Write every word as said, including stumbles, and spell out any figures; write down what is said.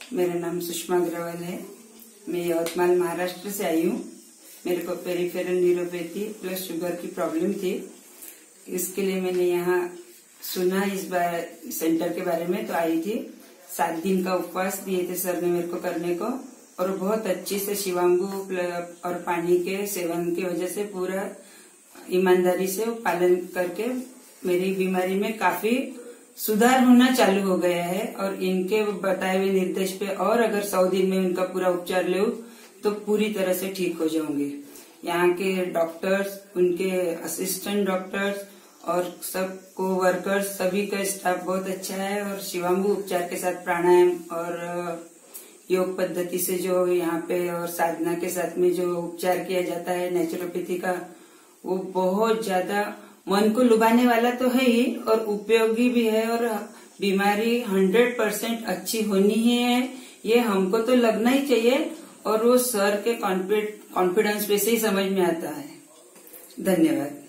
मेरा नाम सुषमा अग्रवाल है। मैं यवतमाल महाराष्ट्र से आई हूँ। मेरे को पेरिफेरल न्यूरोपैथी प्लस शुगर की प्रॉब्लम थी। इसके लिए मैंने यहाँ सुना इस बार सेंटर के बारे में, तो आई थी। सात दिन का उपवास दिए थे सर ने मेरे को करने को, और बहुत अच्छी से शिवांबू और पानी के सेवन की वजह से पूरा ईमानदारी से पालन करके मेरी बीमारी में काफी सुधार होना चालू हो गया है। और इनके बताए हुए निर्देश पे और अगर सौ दिन में उनका पूरा उपचार ले तो पूरी तरह से ठीक हो जाऊंगी। यहाँ के डॉक्टर्स, उनके असिस्टेंट डॉक्टर्स और सब को वर्कर्स, सभी का स्टाफ बहुत अच्छा है। और शिवांबू उपचार के साथ प्राणायाम और योग पद्धति से जो यहाँ पे और साधना के साथ में जो उपचार किया जाता है नेचुरोपैथी का, वो बहुत ज्यादा मन को लुभाने वाला तो है ही और उपयोगी भी है। और बीमारी हंड्रेड परसेंट अच्छी होनी ही है, ये हमको तो लगना ही चाहिए। और वो सर के कॉन्फिडेंस पे से ही समझ में आता है। धन्यवाद।